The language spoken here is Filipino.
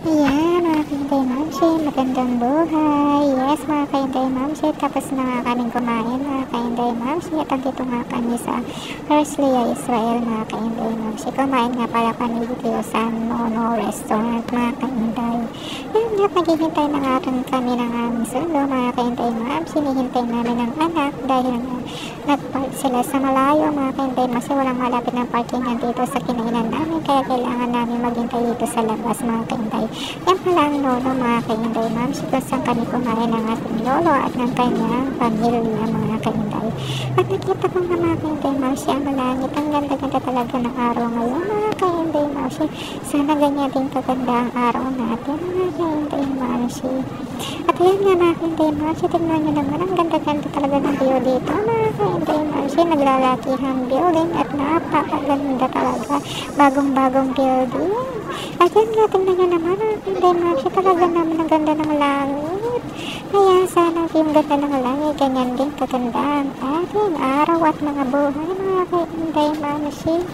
Ayan, mga kainday mamsi, magandang buhay. Yes, mga kainday mamsi, tapos na nga kaming kumain, mga kainday mamsi. At andito nga kami sa Herzliya, Israel, mga kainday mamsi. Kumain nga pala kami dito sa Nono Restaurant, mga kainday. Ayan nga, naghihintay na nga rin kami ng aming sundo, mga kainday mamsi. Hinihintay namin ng anak dahil nagpark sila sa malayo, mga kainday mamsi. Walang malapit ng parkingan dito sa kinainan namin, kaya kailangan namin maghintay dito sa labas, mga kainday. Yan pala ang lolo, mga kainday mamsi, kung saan kami kumain ng ating lolo at ng kanyang pamilya, mga kainday. At nakita ko nga, mga kainday mamsi, ang malangit. Ang ganda-ganda talaga ng araw ngayon, mga kainday mamsi. Sana ganyan din kaganda ang araw natin, mga kainday mamsi. At ayan nga, mga kainday mamsi, tignan nyo naman, ang ganda-ganda talaga ng view dito, mga kainday mamsi. Naglalakihang building at napakaganda talaga, bagong-bagong building. At yan nga, tingnan nyo naman, mga kainday mamsi, talaga naman ang ganda ng langit. Kaya sana yung ganda ng langit, ganyan din kaganda ang ating araw at mga buhay, mga kainday mamsi.